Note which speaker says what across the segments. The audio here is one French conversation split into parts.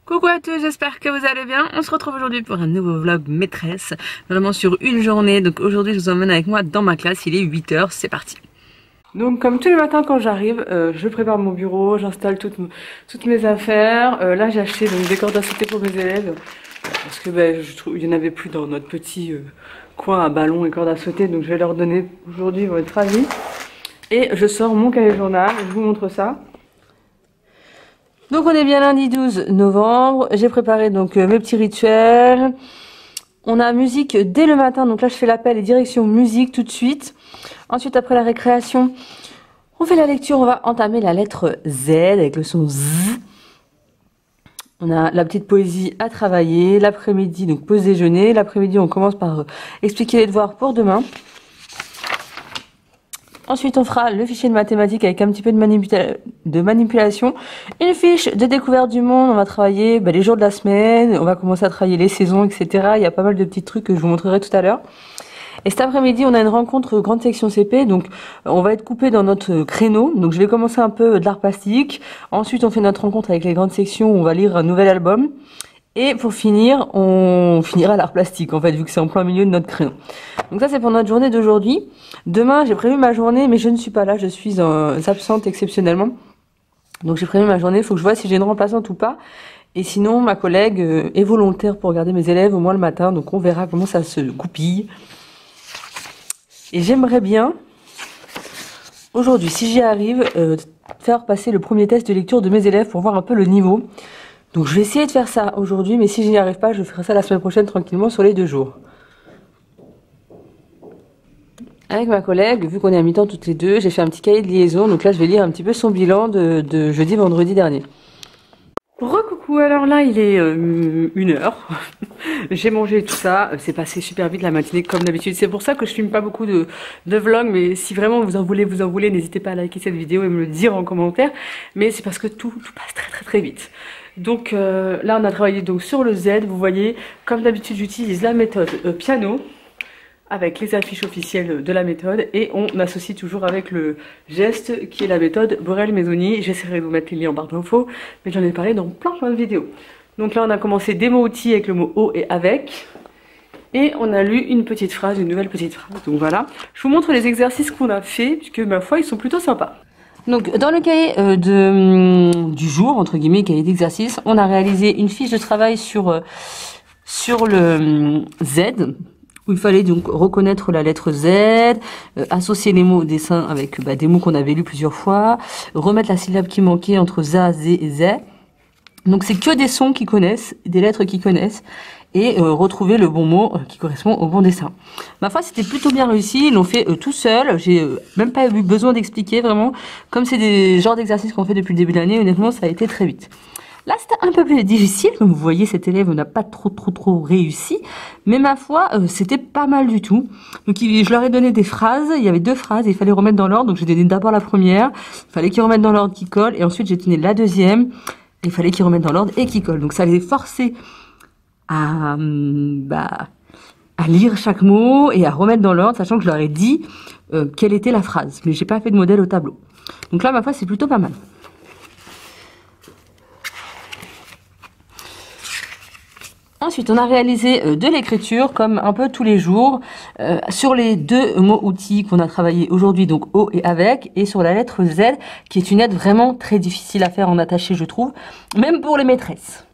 Speaker 1: Coucou à tous, j'espère que vous allez bien. On se retrouve aujourd'hui pour un nouveau vlog maîtresse, vraiment sur une journée. Donc aujourd'hui je vous emmène avec moi dans ma classe, il est 8 h, c'est parti. Donc comme tous les matins quand j'arrive, je prépare mon bureau, j'installe toutes mes affaires. Là j'ai acheté donc, des cordes à sauter pour mes élèves, parce que je trouve il n'y en avait plus dans notre petit coin à ballon et cordes à sauter, donc je vais leur donner aujourd'hui, ils vont être ravis. Et je sors mon cahier journal, je vous montre ça. Donc on est bien lundi 12 novembre, j'ai préparé donc mes petits rituels. On a musique dès le matin, donc là je fais l'appel et direction musique tout de suite. Ensuite après la récréation, on fait la lecture, on va entamer la lettre Z avec le son Z. On a la petite poésie à travailler, l'après-midi donc pause déjeuner. L'après-midi on commence par expliquer les devoirs pour demain. Ensuite, on fera le fichier de mathématiques avec un petit peu de manipulation. Une fiche de découverte du monde. On va travailler les jours de la semaine. On va commencer à travailler les saisons, etc. Il y a pas mal de petits trucs que je vous montrerai tout à l'heure. Et cet après-midi, on a une rencontre grande section CP. Donc, on va être coupé dans notre créneau. Donc, je vais commencer un peu de l'art plastique. Ensuite, on fait notre rencontre avec les grandes sections où on va lire un nouvel album. Et pour finir, on finira l'art plastique, en fait, vu que c'est en plein milieu de notre créneau. Donc ça, c'est pour notre journée d'aujourd'hui. Demain, j'ai prévu ma journée, mais je ne suis pas là. Je suis absente exceptionnellement. Donc j'ai prévu ma journée. Il faut que je vois si j'ai une remplaçante ou pas. Et sinon, ma collègue est volontaire pour garder mes élèves au moins le matin. Donc on verra comment ça se goupille. Et j'aimerais bien, aujourd'hui, si j'y arrive, faire passer le premier test de lecture de mes élèves pour voir un peu le niveau. Donc je vais essayer de faire ça aujourd'hui, mais si je n'y arrive pas, je ferai ça la semaine prochaine tranquillement sur les 2 jours. Avec ma collègue, vu qu'on est à mi-temps toutes les deux, j'ai fait un petit cahier de liaison. Donc là, je vais lire un petit peu son bilan de jeudi, vendredi dernier. Recoucou, alors là, il est 1 h. J'ai mangé tout ça. C'est passé super vite la matinée comme d'habitude. C'est pour ça que je filme pas beaucoup de vlogs. Mais si vraiment vous en voulez, n'hésitez pas à liker cette vidéo et me le dire en commentaire. Mais c'est parce que tout passe très vite. Donc là, on a travaillé donc sur le Z. Vous voyez, comme d'habitude, j'utilise la méthode piano, avec les affiches officielles de la méthode, et on associe toujours avec le geste qui est la méthode Borel-Maisoni. J'essaierai de vous mettre les liens en barre d'infos, mais j'en ai parlé dans plein de vidéos. Donc là on a commencé des mots outils avec le mot au et avec, et on a lu une petite phrase, une nouvelle petite phrase. Donc voilà, je vous montre les exercices qu'on a fait, puisque ma foi ils sont plutôt sympas. Donc dans le cahier du jour, entre guillemets, cahier d'exercice, on a réalisé une fiche de travail sur le Z, où il fallait donc reconnaître la lettre Z, associer les mots au dessin avec des mots qu'on avait lus plusieurs fois, remettre la syllabe qui manquait entre za, zé et zé. Donc c'est que des sons qu'ils connaissent, des lettres qu'ils connaissent, et retrouver le bon mot qui correspond au bon dessin. Ma foi, c'était plutôt bien réussi, ils l'ont fait tout seul, j'ai même pas eu besoin d'expliquer vraiment. Comme c'est des genres d'exercices qu'on fait depuis le début de l'année, honnêtement ça a été très vite. Là, c'était un peu plus difficile. Comme vous voyez, cet élève n'a pas trop réussi. Mais ma foi, c'était pas mal du tout. Donc, je leur ai donné des phrases. Il y avait 2 phrases et il fallait remettre dans l'ordre. Donc, j'ai donné d'abord la première. Il fallait qu'ils remettent dans l'ordre qui colle. Et ensuite, j'ai donné la deuxième. Et il fallait qu'ils remettent dans l'ordre et qui colle. Donc, ça les forçait à lire chaque mot et à remettre dans l'ordre, sachant que je leur ai dit quelle était la phrase. Mais j'ai pas fait de modèle au tableau. Donc là, ma foi, c'est plutôt pas mal. Ensuite, on a réalisé de l'écriture, comme un peu tous les jours, sur les 2 mots outils qu'on a travaillé aujourd'hui, donc au et avec, et sur la lettre Z, qui est une lettre vraiment très difficile à faire en attaché, je trouve, même pour les maîtresses.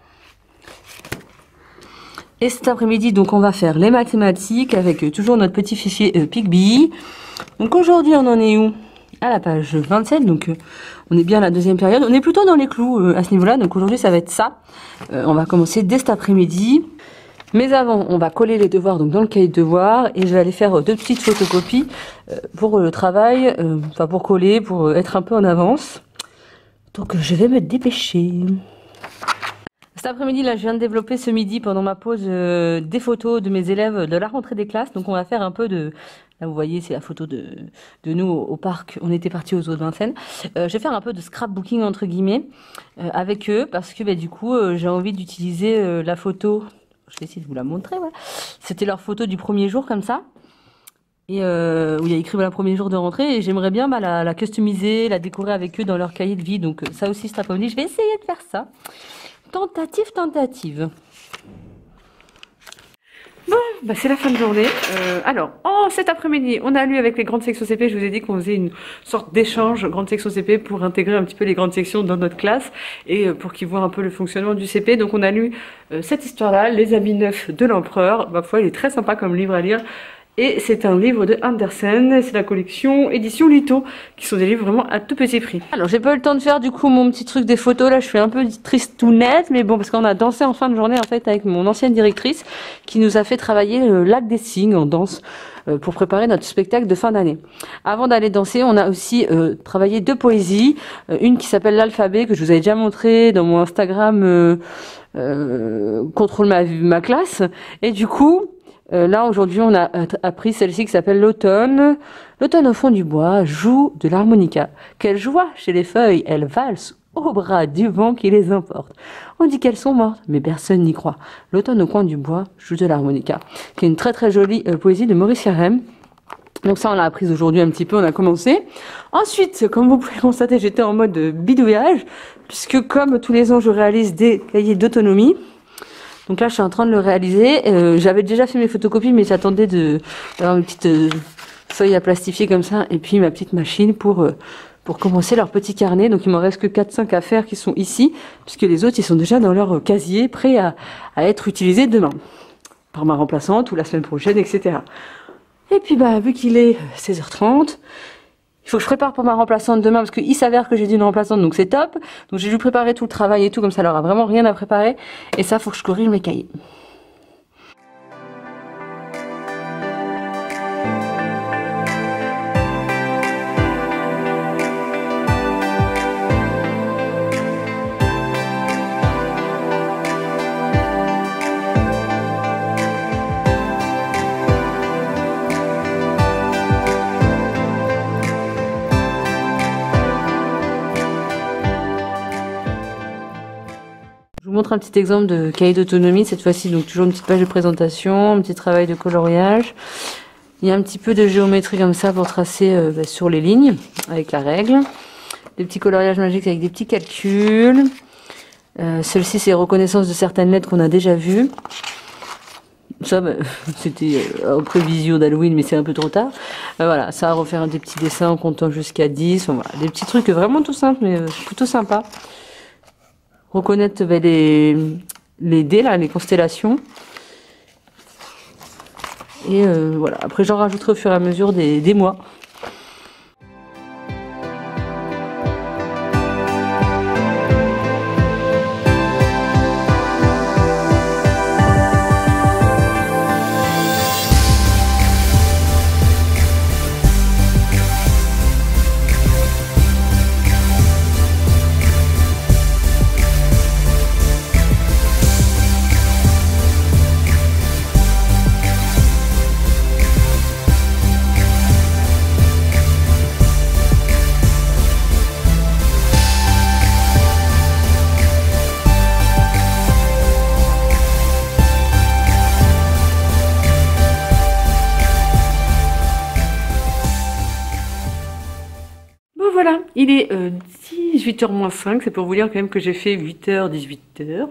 Speaker 1: Et cet après-midi, donc, on va faire les mathématiques avec toujours notre petit fichier PicBee. Donc aujourd'hui, on en est où? À la page 27, donc on est bien à la 2e période. On est plutôt dans les clous à ce niveau-là, donc aujourd'hui ça va être ça. On va commencer dès cet après-midi. Mais avant, on va coller les devoirs donc dans le cahier de devoirs, et je vais aller faire 2 petites photocopies pour le travail, pour coller, pour être un peu en avance. Donc je vais me dépêcher. Cet après-midi, là, je viens de développer ce midi pendant ma pause des photos de mes élèves de la rentrée des classes. Donc on va faire un peu de... Là, vous voyez, c'est la photo de nous au parc. On était partis au zoo de Vincennes. Je vais faire un peu de scrapbooking, entre guillemets, avec eux. Parce que du coup, j'ai envie d'utiliser la photo. Je vais essayer de vous la montrer. Voilà. C'était leur photo du premier jour, comme ça. Et où il y a écrit le premier jour de rentrée. Et j'aimerais bien la customiser, la décorer avec eux dans leur cahier de vie. Donc ça aussi, cet après-midi, je vais essayer de faire ça. Tentative. Bon, bah c'est la fin de journée. Alors, cet après-midi, on a lu avec les grandes sections CP. Je vous ai dit qu'on faisait une sorte d'échange grande section CP pour intégrer un petit peu les grandes sections dans notre classe et pour qu'ils voient un peu le fonctionnement du CP. Donc on a lu cette histoire-là, Les habits neufs de l'empereur. Ma foi, il est très sympa comme livre à lire. Et c'est un livre de Andersen, c'est la collection édition Lito, qui sont des livres vraiment à tout petit prix. Alors j'ai pas eu le temps de faire du coup mon petit truc des photos, là je suis un peu triste tout net, mais bon parce qu'on a dansé en fin de journée en fait avec mon ancienne directrice qui nous a fait travailler le lac des cygnes en danse pour préparer notre spectacle de fin d'année. Avant d'aller danser, on a aussi travaillé 2 poésies, une qui s'appelle l'alphabet que je vous avais déjà montré dans mon Instagram contrôle ma classe, et du coup là, aujourd'hui, on a appris celle-ci qui s'appelle l'automne. L'automne au fond du bois joue de l'harmonica. Quelle joie chez les feuilles, elles valsent au bras du vent qui les emporte. On dit qu'elles sont mortes, mais personne n'y croit. L'automne au coin du bois joue de l'harmonica, qui est une très très jolie poésie de Maurice Carême. Donc ça, on l'a apprise aujourd'hui un petit peu, on a commencé. Ensuite, comme vous pouvez constater, j'étais en mode bidouillage, puisque comme tous les ans, je réalise des cahiers d'autonomie. Donc là, je suis en train de le réaliser. J'avais déjà fait mes photocopies, mais j'attendais d'avoir une petite feuille à plastifier comme ça, et puis ma petite machine pour commencer leur petit carnet. Donc il m'en reste que 4-5 à faire qui sont ici, puisque les autres, ils sont déjà dans leur casier, prêts à être utilisés demain, par ma remplaçante ou la semaine prochaine, etc. Et puis bah, vu qu'il est 16h30, il faut que je prépare pour ma remplaçante demain parce qu'il s'avère que j'ai dit une remplaçante, donc c'est top. Donc j'ai dû préparer tout le travail et tout, comme ça elle aura vraiment rien à préparer. Et ça, faut que je corrige mes cahiers. Je vous montre un petit exemple de cahier d'autonomie, cette fois-ci, donc toujours une petite page de présentation, un petit travail de coloriage. Il y a un petit peu de géométrie comme ça pour tracer sur les lignes, avec la règle. Des petits coloriages magiques avec des petits calculs. Celle-ci, c'est reconnaissance de certaines lettres qu'on a déjà vues. Ça, c'était en prévision d'Halloween, mais c'est un peu trop tard. Voilà, ça va refaire des petits dessins en comptant jusqu'à 10. Enfin, voilà, des petits trucs vraiment tout simples, mais plutôt sympa. Reconnaître les dés, là, les constellations. Et voilà, après j'en rajouterai au fur et à mesure des mois. Voilà, il est 18h moins 5, c'est pour vous dire quand même que j'ai fait 8h, 18h.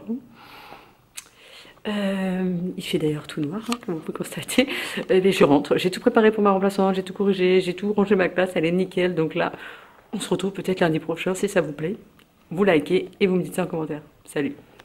Speaker 1: Il fait d'ailleurs tout noir, hein, comme vous pouvez constater. Mais je rentre, j'ai tout préparé pour ma remplaçante, j'ai tout corrigé, j'ai tout rangé ma classe, elle est nickel. Donc là, on se retrouve peut-être lundi prochain si ça vous plaît. Vous likez et vous me dites ça en commentaire. Salut!